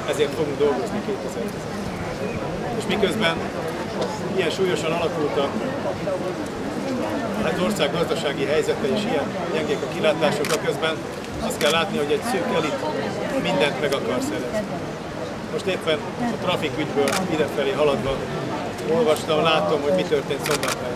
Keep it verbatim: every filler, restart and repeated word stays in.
ezért fogunk dolgozni kétezer-tizenkettőben. És miközben ilyen súlyosan alakultak az ország gazdasági helyzete és ilyen gyengék a kilátások, a közben azt kell látni, hogy egy szűk elit mindent meg akar szerezni. Most éppen a trafikügyből idefelé haladva olvastam, látom, hogy mi történt Szombathelyán.